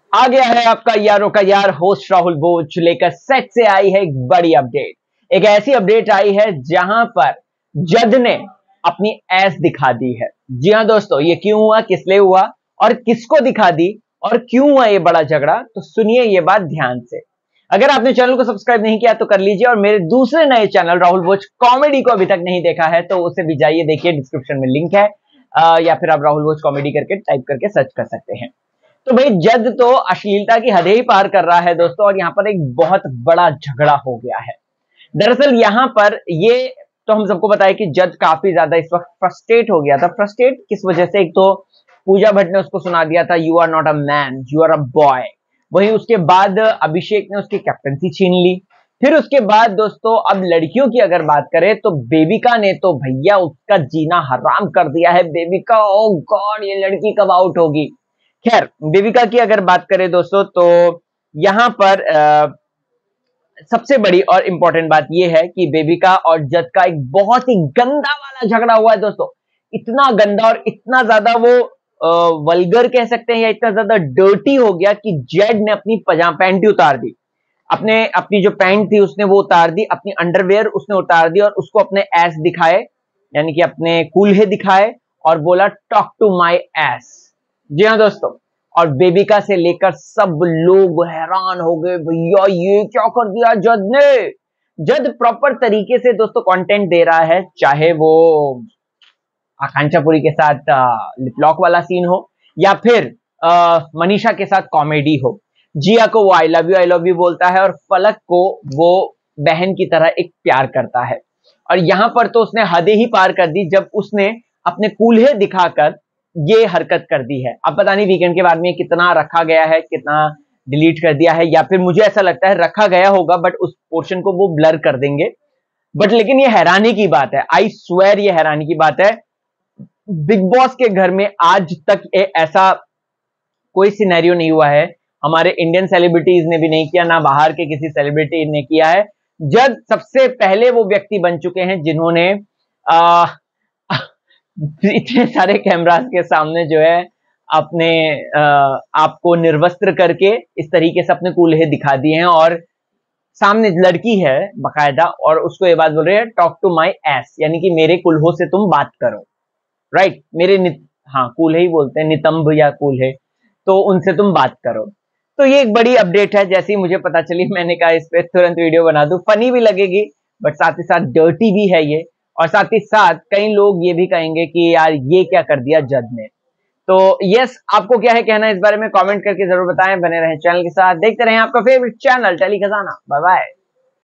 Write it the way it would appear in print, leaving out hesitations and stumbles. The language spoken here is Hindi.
आ गया है आपका यारों का यार होस्ट राहुल बोज लेकर सेट से आई है एक बड़ी अपडेट। एक ऐसी अपडेट आई है जहां पर जज ने अपनी ऐस दिखा दी है। जी हां दोस्तों, ये क्यों हुआ, किस लिए हुआ और किसको दिखा दी और क्यों हुआ ये बड़ा झगड़ा, तो सुनिए ये बात ध्यान से। अगर आपने चैनल को सब्सक्राइब नहीं किया तो कर लीजिए, और मेरे दूसरे नए चैनल राहुल बोज कॉमेडी को अभी तक नहीं देखा है तो उसे भी जाइए देखिए, डिस्क्रिप्शन में लिंक है, या फिर आप राहुल बोज कॉमेडी करके टाइप करके सर्च कर सकते हैं। तो भाई जज तो अश्लीलता की हदें ही पार कर रहा है दोस्तों, और यहाँ पर एक बहुत बड़ा झगड़ा हो गया है। दरअसल यहाँ पर ये तो हम सबको पता है कि जज काफी ज्यादा इस वक्त फ्रस्ट्रेट हो गया था। फ्रस्ट्रेट किस वजह से? एक तो पूजा भट्ट ने उसको सुना दिया था you are not a man, you are a boy. वहीं उसके बाद अभिषेक ने उसकी कैप्टनसी छीन ली। फिर उसके बाद दोस्तों अब लड़कियों की अगर बात करें तो बेबिका ने तो भैया उसका जीना हराम कर दिया है। बेबिका, ओ गॉड, ये लड़की कब आउट होगी। खैर, बेबिका की अगर बात करें दोस्तों तो यहां पर सबसे बड़ी और इंपॉर्टेंट बात यह है कि बेबिका और जज का एक बहुत ही गंदा वाला झगड़ा हुआ है दोस्तों। इतना गंदा और इतना ज्यादा वो वल्गर कह सकते हैं, या इतना ज्यादा डर्टी हो गया कि जेड ने अपनी पैंट ही उतार दी। अपनी जो पैंट थी उसने वो उतार दी, अपनी अंडरवेयर उसने उतार दी और उसको अपने एस दिखाए, यानी कि अपने कूल्हे दिखाए, और बोला टॉक टू माई एस। जी हाँ दोस्तों, और बेबिका से लेकर सब लोग हैरान हो गए, भैया ये क्या कर दिया जज ने। जज प्रॉपर तरीके से दोस्तों कंटेंट दे रहा है, चाहे वो आकांक्षा पुरी के साथ लिपलॉक वाला सीन हो, या फिर मनीषा के साथ कॉमेडी हो। जिया को वो आई लव यू बोलता है, और फलक को वो बहन की तरह एक प्यार करता है। और यहां पर तो उसने हदें ही पार कर दी जब उसने अपने कूल्हे दिखाकर ये हरकत कर दी है। अब पता नहीं वीकेंड के बाद में कितना रखा गया है, कितना डिलीट कर दिया है, या फिर मुझे ऐसा लगता है रखा गया होगा बट उस पोर्शन को वो ब्लर कर देंगे। बट लेकिन ये हैरानी की बात है, आई स्वेयर ये हैरानी की बात है। बिग बॉस के घर में आज तक ऐसा कोई सिनेरियो नहीं हुआ है, हमारे इंडियन सेलिब्रिटीज ने भी नहीं किया, ना बाहर के किसी सेलिब्रिटी ने किया है। जज सबसे पहले वो व्यक्ति बन चुके हैं जिन्होंने इतने सारे कैमरास के सामने जो है अपने आपको निर्वस्त्र करके इस तरीके से अपने कूल्हे दिखा दिए हैं, और सामने लड़की है बकायदा, और उसको ये बात बोल रहे हैं टॉक टू माई एस, यानी कि मेरे कुल्हों से तुम बात करो। राइट, हाँ कूल्हे ही बोलते हैं, नितंब या कूल्हे, तो उनसे तुम बात करो। तो ये एक बड़ी अपडेट है, जैसे ही मुझे पता चली मैंने कहा इस पे तुरंत वीडियो बना दूं। फनी भी लगेगी बट साथ ही साथ डर्टी भी है ये, और साथ ही साथ कई लोग ये भी कहेंगे कि यार ये क्या कर दिया जज ने। तो यस, आपको क्या है कहना इस बारे में कमेंट करके जरूर बताएं। बने रहें चैनल के साथ, देखते रहें आपका favourite channel tele Khazana. Bye bye.